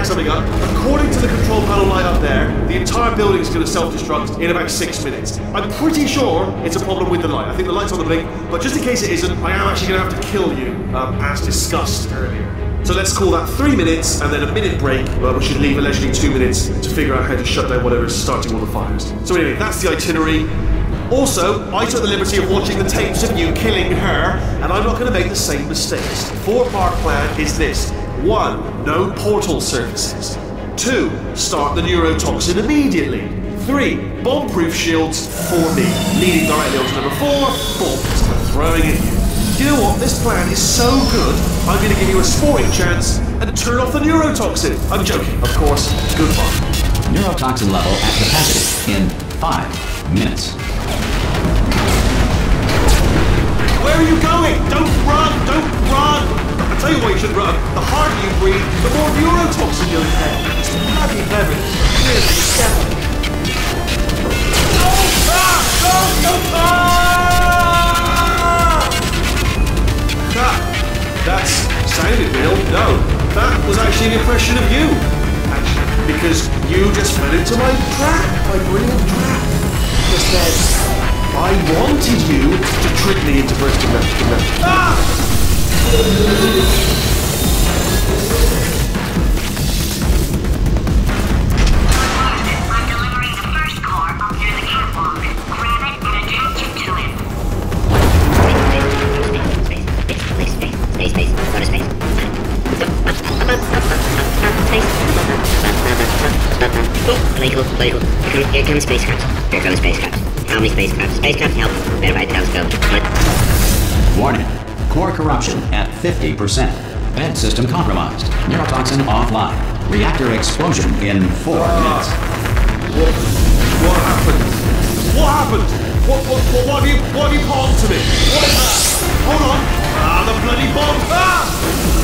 something up. According to the control panel light up there, the entire building is going to self-destruct in about 6 minutes. I'm pretty sure it's a problem with the light. I think the light's on the blink, but just in case it isn't, I am actually going to have to kill you, as discussed earlier. So let's call that 3 minutes, and then a minute break. We should leave allegedly 2 minutes to figure out how to shut down whatever's starting all the fires. So anyway, that's the itinerary. Also, I took the liberty of watching the tapes of you killing her, and I'm not going to make the same mistakes. The 4-part plan is this. 1. No portal surfaces. 2. Start the neurotoxin immediately. 3. Bomb-proof shields for me. Leading directly on to number 4. Bombs. I'm throwing at you. You know what? This plan is so good, I'm going to give you a sporting chance and turn off the neurotoxin. I'm joking, of course. Goodbye. Neurotoxin level at capacity in 5 minutes. Where are you going? Don't run! Don't run! I'll tell you why you should run. The harder you breathe, the more neurotoxin you'll inhale. It's bloody clever. Really, no! That sounded real. No, that was actually an impression of you. Actually, because you just fell into my trap, my brilliant trap. Just said, I wanted you to trick me into bursting that. Political. Here comes spacecraft. Here comes spacecraft. How many spacecraft? Spacecraft help. Verify telescope. Warning. Core corruption at 50%. Vent system compromised. Neurotoxin offline. Reactor explosion in 4 minutes. What happened? What happened? What have you palmed to me? What is that? Hold on. The bloody bomb.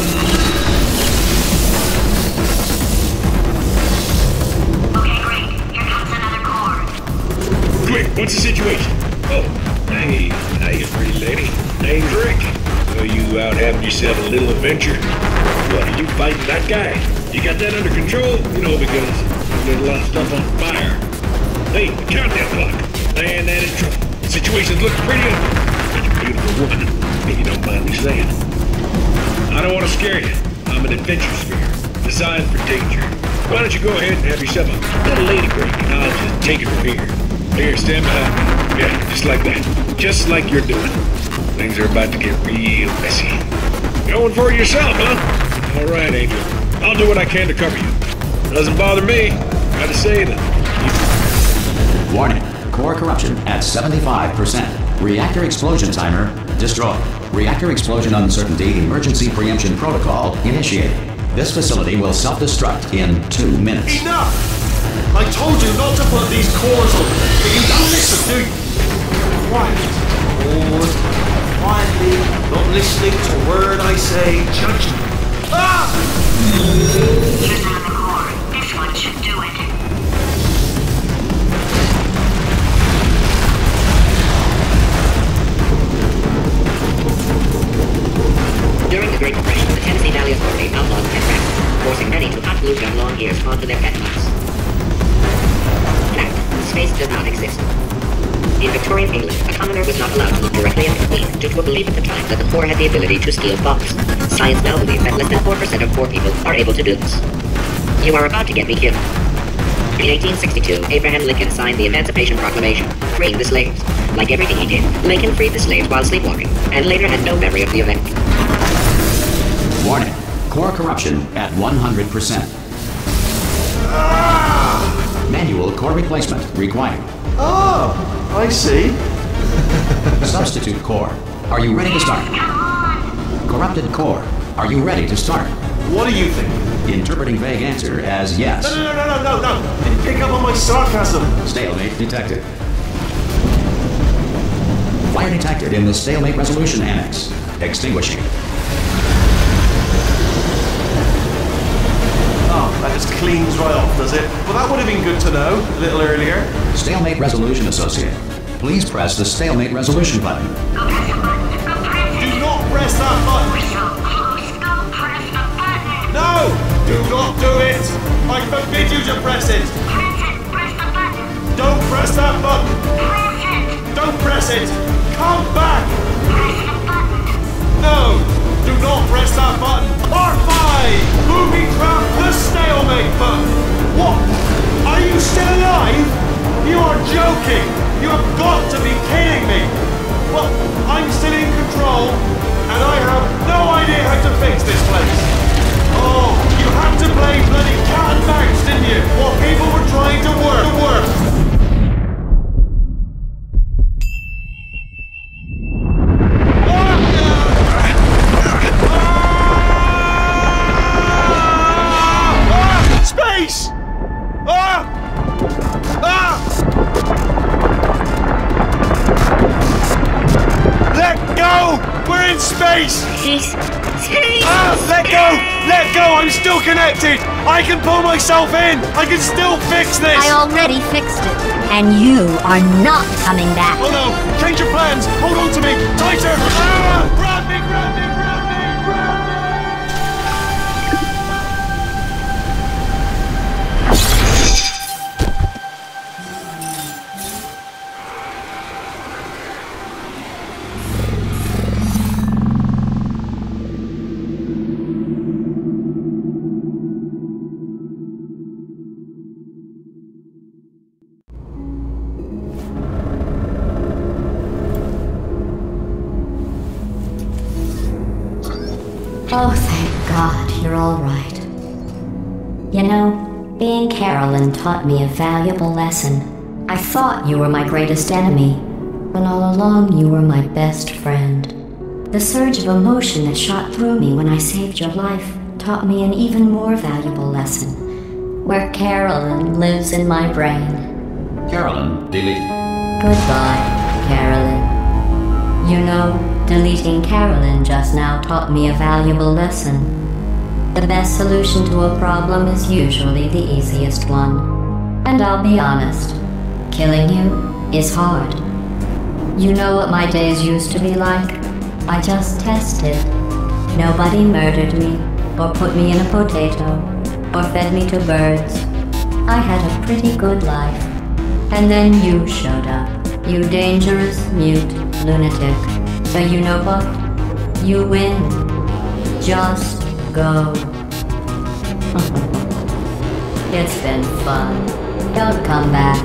Quick, what's the situation? Oh, hey, how you pretty lady? Name's Rick. So you out having yourself a little adventure? What, are you fighting that guy? You got that under control? You know, because you got a lot of stuff on fire. Hey, the countdown clock. Man, that is trouble. The situation's looking pretty ugly. Such a beautiful woman, if you don't mind me saying. I don't want to scare you. I'm an adventure sphere, designed for danger. Why don't you go ahead and have yourself a little lady break, and I'll just take it from here. Here, stand behind me. Yeah, just like that. Just like you're doing. Things are about to get real messy. Going for it yourself, huh? All right, Angel. I'll do what I can to cover you. Doesn't bother me. Gotta say that. Warning. Core corruption at 75%. Reactor explosion timer destroyed. Reactor explosion uncertainty emergency preemption protocol initiated. This facility will self-destruct in 2 minutes. Enough! I told you not to put these cores on, but you don't listen, do you? Quiet. Quietly, not listening to a word I say, judging. Here's another core. This one should do it. During the Great Depression, the Tennessee Valley Authority outlawed pet rats, forcing many to hot glue their long ears onto their pet mice. Fact, space does not exist. In Victorian England, a commoner was not allowed to look directly at the Queen due to a belief at the time that the poor had the ability to steal bombs. Science now believes that less than 4% of poor people are able to do this. You are about to get me killed. In 1862, Abraham Lincoln signed the Emancipation Proclamation, freeing the slaves. Like everything he did, Lincoln freed the slaves while sleepwalking, and later had no memory of the event. Warning. Core corruption at 100%. Manual core replacement required. Oh, I see. Substitute core. Are you ready to start? Corrupted core. Are you ready to start? What do you think? Interpreting vague answer as yes. No. Didn't pick up on my sarcasm. Stalemate detected. Fire detected in the stalemate resolution annex. Extinguishing. Oh, that just cleans right off, does it? Well, that would have been good to know a little earlier. Stalemate resolution associate. Please press the stalemate resolution button. Go press the button. Go press it. Do not press that button. We're so close. Go press the button. No! Do not do it! That's it! Come back! No! Do not press that button! Part 5! Booby trap the stalemate button! What? Are you still alive? You are joking! You have got to be kidding me! Well, I'm still in control, and I have no idea how to fix this place. Oh, you had to play bloody cat and mouse, didn't you? While people were trying to work. Space! Let go! We're in space! Space. Let go! Let go! I'm still connected! I can pull myself in! I can still fix this! I already fixed it, and you are not coming back. Oh no! Change your plans! Hold on to me! Tighter! Grab me! Grab me! Grab me! Grab me! Oh, thank God, you're all right. You know, being Carolyn taught me a valuable lesson. I thought you were my greatest enemy, when all along you were my best friend. The surge of emotion that shot through me when I saved your life taught me an even more valuable lesson, where Carolyn lives in my brain. Carolyn, delete. Goodbye, Carolyn. You know, deleting Carolyn just now taught me a valuable lesson. The best solution to a problem is usually the easiest one. And I'll be honest, killing you is hard. You know what my days used to be like? I just tested. Nobody murdered me, or put me in a potato, or fed me to birds. I had a pretty good life. And then you showed up, you dangerous, mute lunatic. So you know what? You win. Just go. It's been fun. Don't come back.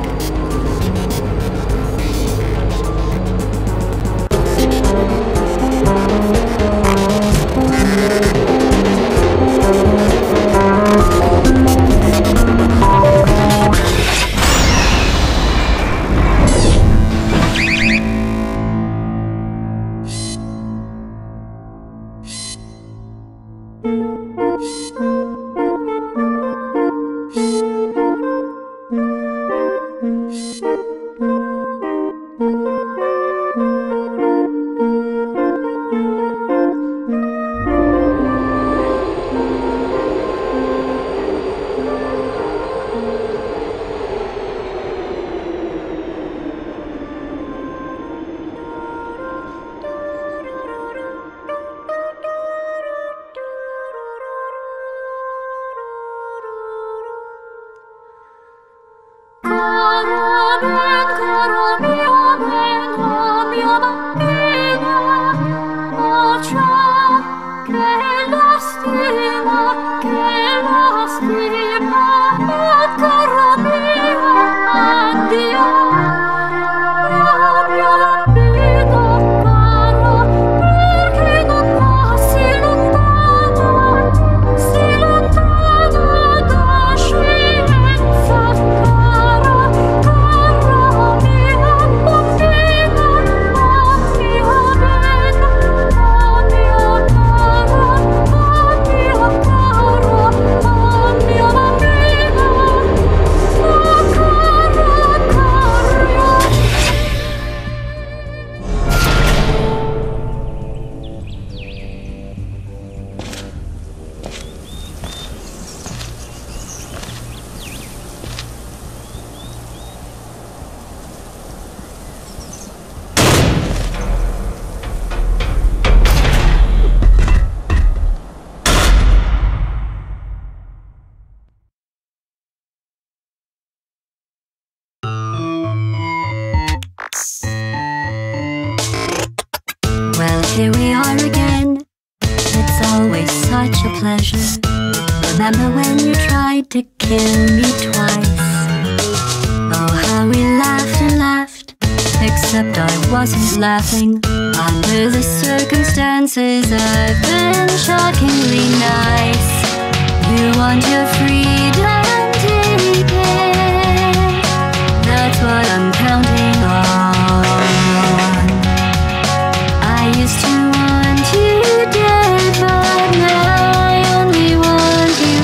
pleasure. Remember when you tried to kill me twice? Oh, how we laughed and laughed, except I wasn't laughing. Under the circumstances, I've been shockingly nice. You want your freedom, take it. That's what I'm counting on. I used to want you dead, but now I only want you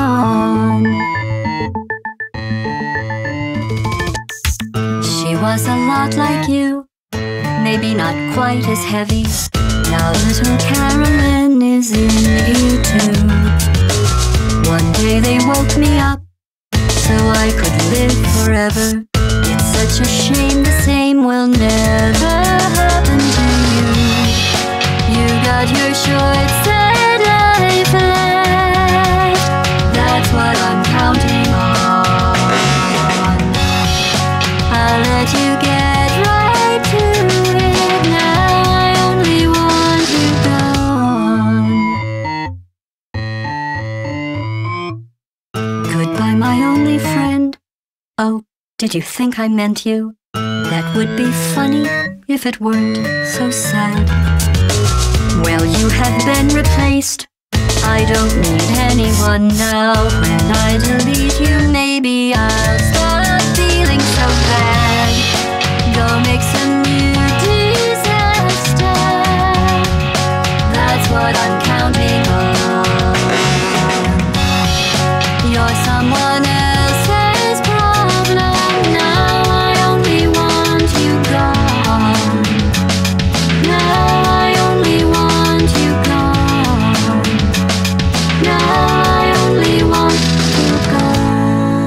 gone. She was a lot like you, maybe not quite as heavy. Now little Carolyn is in you too. One day they woke me up so I could live forever. It's such a shame the same will never happen to you. You got your short sad life left. That's what I'm counting on. I'll let you get right to it. Now I only want you gone. Goodbye, my only friend. Oh, did you think I meant you? That would be funny if it weren't so sad. Well, you have been replaced. I don't need anyone now. When I delete you, maybe I'll stop feeling so bad. Go make some new disaster. That's what I'm counting on. You're someone else's problem. Now I only want you gone. Now I only want you gone. Now I only want you gone.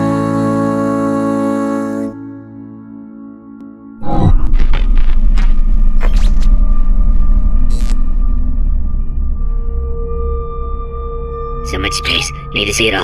So much space. Need to see it all.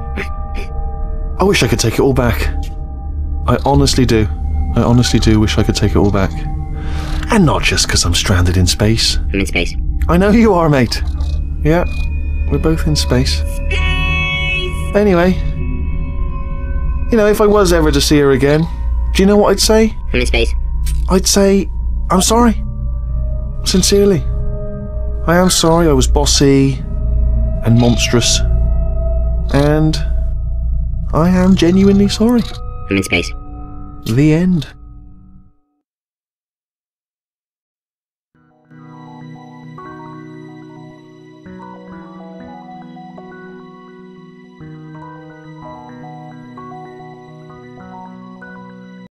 I wish I could take it all back. I honestly do. I honestly do wish I could take it all back. And not just because I'm stranded in space. I'm in space. I know you are, mate. Yeah, we're both in space. Anyway, you know, if I was ever to see her again, do you know what I'd say? I'm in space. I'd say, I'm sorry. Sincerely. I am sorry I was bossy and monstrous. And I am genuinely sorry. I'm in space. The end.